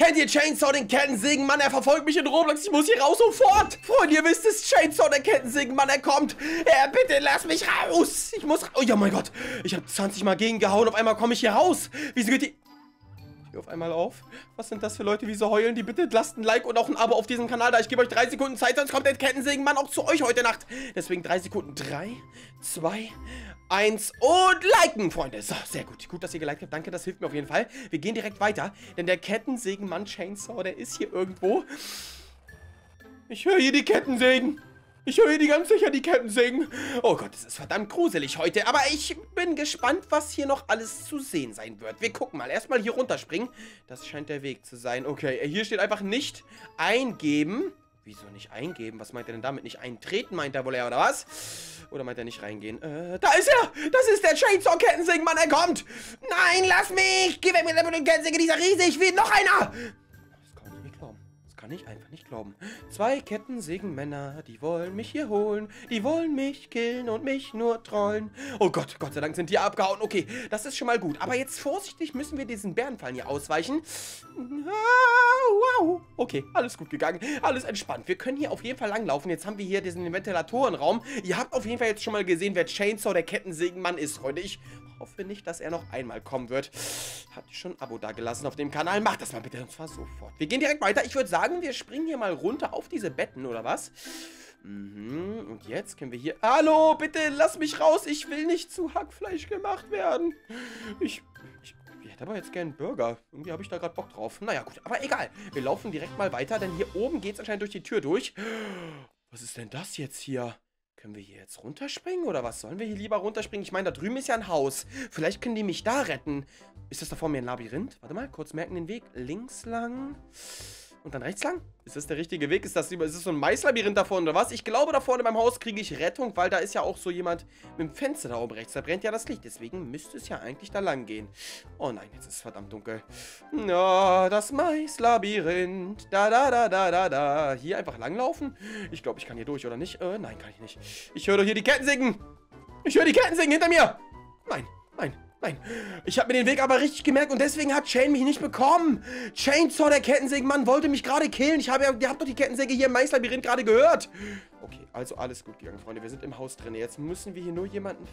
Kennt ihr Chainsaw, den Kettensägenmann? Er verfolgt mich in Roblox. Ich muss hier raus sofort. Freunde, ihr wisst es. Chainsaw, der Kettensägenmann, er kommt. Bitte lass mich raus. Ich muss raus. Oh ja, mein Gott. Ich habe 20 Mal gegengehauen. Auf einmal komme ich hier raus. Wieso geht die... auf einmal auf. Was sind das für Leute, wie so heulen? Die bitte lasst ein Like und auch ein Abo auf diesem Kanal da. Ich gebe euch 3 Sekunden Zeit, sonst kommt der Kettensägenmann auch zu euch heute Nacht. Deswegen 3 Sekunden. 3, 2, 1 und liken, Freunde. So, sehr gut. Gut, dass ihr geliked habt. Danke, das hilft mir auf jeden Fall. Wir gehen direkt weiter, denn der Kettensägenmann Chainsaw, der ist hier irgendwo. Ich höre hier die Kettensägen. Ich höre hier ganz sicher die Kettensägen. Oh Gott, es ist verdammt gruselig heute. Aber ich bin gespannt, was hier noch alles zu sehen sein wird. Wir gucken mal. Erstmal hier runterspringen. Das scheint der Weg zu sein. Okay, hier steht einfach nicht eingeben. Wieso nicht eingeben? Was meint er denn damit? Nicht eintreten, meint er wohl eher, oder was? Oder meint er nicht reingehen? Da ist er! Das ist der Chainsaw-Kettensägenmann, er kommt! Nein, lass mich! Geh weg mit der Kettensäge, dieser riesig wie noch einer! Das kann ich nicht glauben. Das kann ich einfach nicht glauben. 2 Kettensägenmänner, die wollen mich hier holen. Die wollen mich killen und mich nur trollen. Oh Gott, Gott sei Dank sind die abgehauen. Okay, das ist schon mal gut. Aber jetzt vorsichtig müssen wir diesen Bärenfallen hier ausweichen. Wow. Okay, alles gut gegangen. Alles entspannt. Wir können hier auf jeden Fall langlaufen. Jetzt haben wir hier diesen Ventilatorenraum. Ihr habt auf jeden Fall jetzt schon mal gesehen, wer Chainsaw, der Kettensägenmann, ist, Freunde. Ich hoffe nicht, dass er noch einmal kommen wird. Habt ihr schon ein Abo da gelassen auf dem Kanal? Macht das mal bitte, und zwar sofort. Wir gehen direkt weiter. Ich würde sagen, wir springen hier mal runter auf diese Betten, oder was? Und jetzt können wir hier... Hallo, bitte lass mich raus. Ich will nicht zu Hackfleisch gemacht werden. Ich hätte aber jetzt gerne einen Burger. Irgendwie habe ich da gerade Bock drauf. Naja, gut, aber egal. Wir laufen direkt mal weiter, denn hier oben geht es anscheinend durch die Tür durch. Was ist denn das jetzt hier? Können wir hier jetzt runterspringen oder was? Sollen wir hier lieber runterspringen? Ich meine, da drüben ist ja ein Haus. Vielleicht können die mich da retten. Ist das da vor mir ein Labyrinth? Warte mal, kurz merken den Weg. Links lang und dann rechts lang? Ist das der richtige Weg? Ist das so ein Maislabyrinth da vorne oder was? Ich glaube, da vorne beim Haus kriege ich Rettung, weil da ist ja auch so jemand mit dem Fenster da oben rechts. Da brennt ja das Licht. Deswegen müsste es ja eigentlich da lang gehen. Oh nein, jetzt ist es verdammt dunkel. Ja, das Maislabyrinth. Da. Hier einfach langlaufen? Ich glaube, ich kann hier durch, oder nicht? Nein, kann ich nicht. Ich höre doch hier die Kettensägen. Ich höre die Kettensägen hinter mir. Nein. Ich habe mir den Weg aber richtig gemerkt und deswegen hat Chain mich nicht bekommen. Chainsaw, der Kettensägenmann, wollte mich gerade killen. Ihr habt doch die Kettensäge hier im Maislabyrinth gerade gehört. Okay, also alles gut gegangen, Freunde. Wir sind im Haus drin. Jetzt müssen wir hier nur jemanden...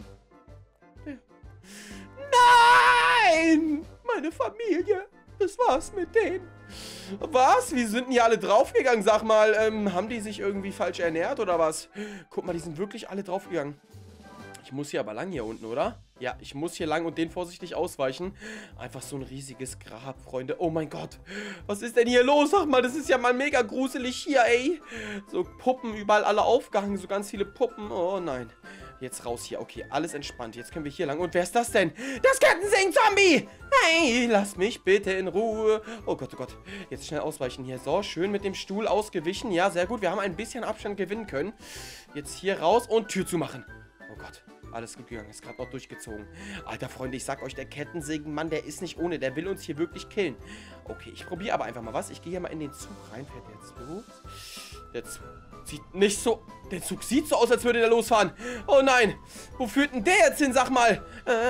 Nein! Meine Familie. Das war's mit denen. Was? Wie sind denn hier alle draufgegangen? Sag mal, haben die sich irgendwie falsch ernährt oder was? Guck mal, die sind wirklich alle draufgegangen. Ich muss hier aber lang hier unten, oder? Ja, ich muss hier lang und den vorsichtig ausweichen. Einfach so ein riesiges Grab, Freunde. Oh mein Gott. Was ist denn hier los? Sag mal, das ist ja mal mega gruselig hier, ey. So Puppen, überall alle aufgehangen. So ganz viele Puppen. Oh nein. Jetzt raus hier. Okay, alles entspannt. Jetzt können wir hier lang. Und wer ist das denn? Das Kettensägen-Zombie! Hey, lass mich bitte in Ruhe. Oh Gott, oh Gott. Jetzt schnell ausweichen hier. So, schön mit dem Stuhl ausgewichen. Ja, sehr gut. Wir haben ein bisschen Abstand gewinnen können. Jetzt hier raus und Tür zumachen. Oh Gott. Alles gut gegangen, ist gerade noch durchgezogen. Alter, Freunde, ich sag euch, der Kettensägenmann, der ist nicht ohne. Der will uns hier wirklich killen. Okay, ich probiere aber einfach mal was. Ich gehe hier mal in den Zug rein. Fährt der jetzt los? Der Zug sieht nicht so... Der Zug sieht so aus, als würde der losfahren. Oh nein. Wo führt denn der jetzt hin, sag mal?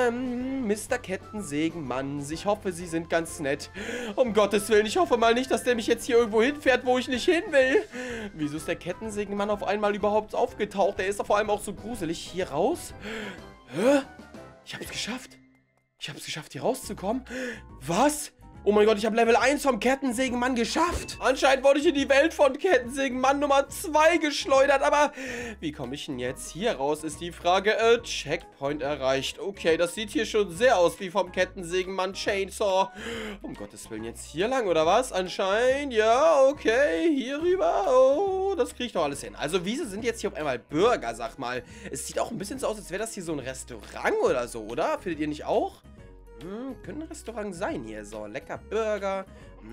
Mr. Kettensägenmann. Ich hoffe, Sie sind ganz nett. Um Gottes Willen, ich hoffe mal nicht, dass der mich jetzt hier irgendwo hinfährt, wo ich nicht hin will. Wieso ist der Kettensägenmann auf einmal überhaupt aufgetaucht? Der ist doch vor allem auch so gruselig. Hier raus? Hä? Ich habe es geschafft. Ich habe es geschafft, hier rauszukommen. Was? Oh mein Gott, ich habe Level 1 vom Kettensägenmann geschafft. Anscheinend wurde ich in die Welt von Kettensägenmann Nummer 2 geschleudert. Aber wie komme ich denn jetzt hier raus, ist die Frage. Checkpoint erreicht. Okay, das sieht hier schon sehr aus wie vom Kettensägenmann Chainsaw. Um Gottes Willen, jetzt hier lang, oder was? Anscheinend, ja, okay. Hier rüber. Oh, das kriege ich doch alles hin. Also, wieso sind jetzt hier auf einmal Burger, sag mal? Es sieht auch ein bisschen so aus, als wäre das hier so ein Restaurant oder so, oder? Findet ihr nicht auch? Könnte ein Restaurant sein hier. So, lecker Burger.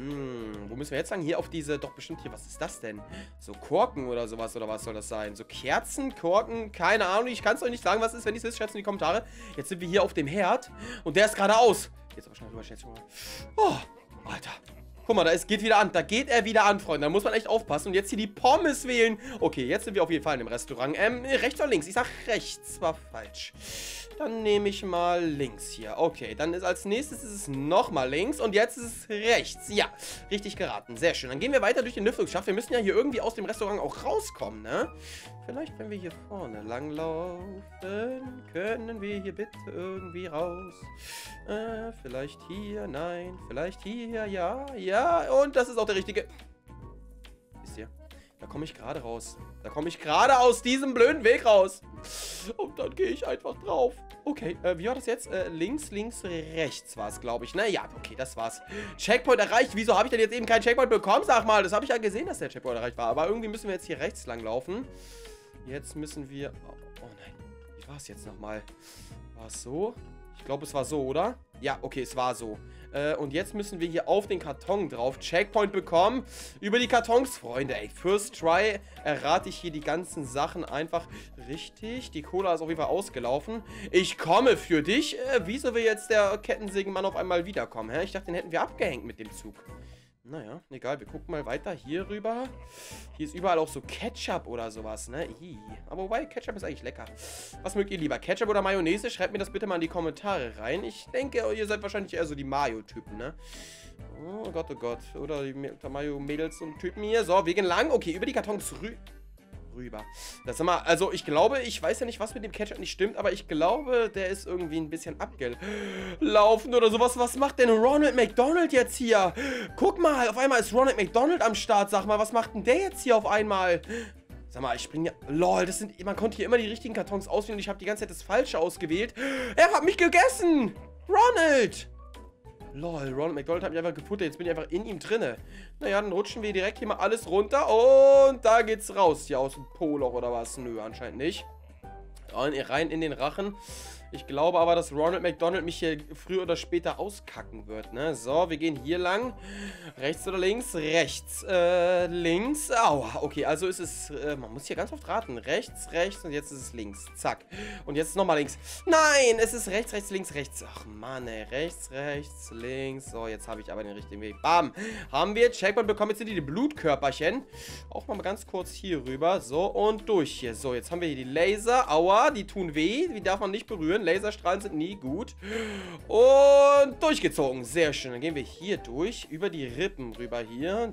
Wo müssen wir jetzt lang? Hier auf diese, doch bestimmt hier, was ist das denn? So Korken oder sowas, oder was soll das sein? So Kerzen, Korken, keine Ahnung. Ich kann es euch nicht sagen, was ist, wenn ihr es wisst, schreibt es in die Kommentare. Jetzt sind wir hier auf dem Herd und der ist gerade aus. Jetzt aber schnell rüber, schnell rüber. Oh, Alter. Guck mal, geht wieder an. Da geht er wieder an, Freunde. Da muss man echt aufpassen. Und jetzt hier die Pommes wählen. Okay, jetzt sind wir auf jeden Fall in dem Restaurant. Rechts oder links? Ich sag rechts. War falsch. Dann nehme ich mal links hier. Okay, dann ist als nächstes ist es nochmal links. Und jetzt ist es rechts. Ja, richtig geraten. Sehr schön. Dann gehen wir weiter durch den Lüftungsschacht. Wir müssen ja hier irgendwie aus dem Restaurant auch rauskommen, ne? Vielleicht, wenn wir hier vorne langlaufen, können wir hier bitte irgendwie raus. Vielleicht hier, nein. Vielleicht hier, ja, ja. Und das ist auch der richtige... Wisst ihr? Da komme ich gerade raus. Da komme ich gerade aus diesem blöden Weg raus. Und dann gehe ich einfach drauf. Okay, wie war das jetzt? Links, links, rechts war es, glaube ich. Naja, okay, das war's. Checkpoint erreicht. Wieso habe ich denn jetzt eben keinen Checkpoint bekommen? Sag mal, das habe ich ja gesehen, dass der Checkpoint erreicht war. Aber irgendwie müssen wir jetzt hier rechts lang laufen. Jetzt müssen wir... Oh nein, wie war es jetzt nochmal? War es so? Ich glaube, es war so, oder? Ja, okay, es war so. Und jetzt müssen wir hier auf den Karton drauf. Checkpoint bekommen. Über die Kartons, Freunde, ey. First try errate ich hier die ganzen Sachen einfach richtig. Die Cola ist auf jeden Fall ausgelaufen. Ich komme für dich. Wieso will jetzt der Kettensägenmann auf einmal wiederkommen? Hä? Ich dachte, den hätten wir abgehängt mit dem Zug. Naja, egal, wir gucken mal weiter hier rüber. Hier ist überall auch so Ketchup oder sowas, ne? Ii. Aber wobei, Ketchup ist eigentlich lecker. Was mögt ihr lieber, Ketchup oder Mayonnaise? Schreibt mir das bitte mal in die Kommentare rein. Ich denke, ihr seid wahrscheinlich eher so die Mayo-Typen, ne? Oh Gott, oh Gott. Oder die Mayo-Mädels und Typen hier. So, wir gehen lang. Okay, über die Kartons rüber. Das sag mal, also ich glaube, ich weiß ja nicht, was mit dem Ketchup nicht stimmt, aber ich glaube, der ist irgendwie ein bisschen abgelaufen oder sowas. Was macht denn Ronald McDonald jetzt hier? Guck mal, auf einmal ist Ronald McDonald am Start. Sag mal, was macht denn der jetzt hier auf einmal? Sag mal, ich springe ja... Lol, man konnte hier immer die richtigen Kartons auswählen und ich habe die ganze Zeit das Falsche ausgewählt. Er hat mich gegessen! Ronald! Lol, Ronald McDonald hat mich einfach gefuttert. Jetzt bin ich einfach in ihm drinne. Naja, dann rutschen wir direkt hier mal alles runter. Und da geht's raus. Hier aus dem Poloch oder was? Nö, anscheinend nicht. Rein in den Rachen. Ich glaube aber, dass Ronald McDonald mich hier früher oder später auskacken wird, ne? So, wir gehen hier lang. Rechts oder links? Rechts. Links. Aua. Okay, also ist es... man muss hier ganz oft raten. Rechts, rechts und jetzt ist es links. Zack. Und jetzt nochmal links. Nein, es ist rechts, rechts, links, rechts. Ach, Mann, ey. Rechts, rechts, links. So, jetzt habe ich aber den richtigen Weg. Bam. Haben wir. Checkpoint bekommen. Jetzt sind die Blutkörperchen. Auch mal ganz kurz hier rüber. So, und durch hier. So, jetzt haben wir hier die Laser. Aua, die tun weh. Die darf man nicht berühren. Laserstrahlen sind nie gut. Und durchgezogen. Sehr schön. Dann gehen wir hier durch. Über die Rippen rüber hier.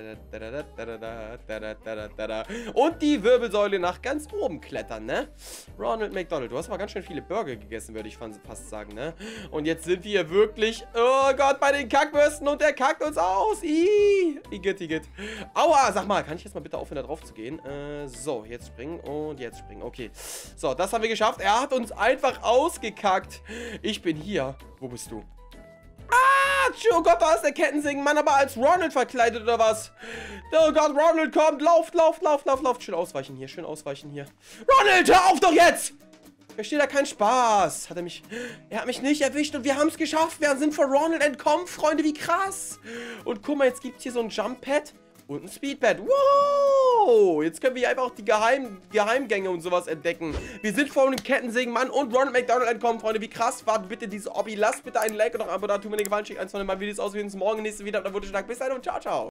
Und die Wirbelsäule nach ganz oben klettern, ne? Ronald McDonald, du hast mal ganz schön viele Burger gegessen, würde ich fast sagen, ne? Und jetzt sind wir hier wirklich, oh Gott, bei den Kackbürsten und der kackt uns aus. Igitt, igitt. Aua, sag mal, kann ich jetzt mal bitte aufhören, da drauf zu gehen? So, jetzt springen und jetzt springen. Okay. So, das haben wir geschafft. Er hat uns einfach ausgekackt. Ich bin hier. Wo bist du? Ah, oh Gott, da ist der Kettensägenmann, aber als Ronald verkleidet oder was? Oh Gott, Ronald kommt. Lauft, lauft, lauft, lauft, lauft. Schön ausweichen hier, schön ausweichen hier. Ronald, hör auf doch jetzt! Versteht da keinen Spaß. Er hat mich nicht erwischt und wir haben es geschafft. Wir sind vor Ronald entkommen, Freunde, wie krass. Und guck mal, jetzt gibt es hier so ein Jump-Pad und ein Speedpad. Wow! Jetzt können wir hier einfach die Geheimgänge und sowas entdecken. Wir sind vor einem Kettensägenmann und Ronald McDonald entkommen, Freunde. Wie krass. Wartet bitte diese Obby. Lasst bitte ein Like und auch ein Abo da. Tut mir den Gefallen. Schickt eins von den Videos aus. Wir sehen uns morgen nächste wieder. Dann wurde stark. Bis dann und ciao, ciao.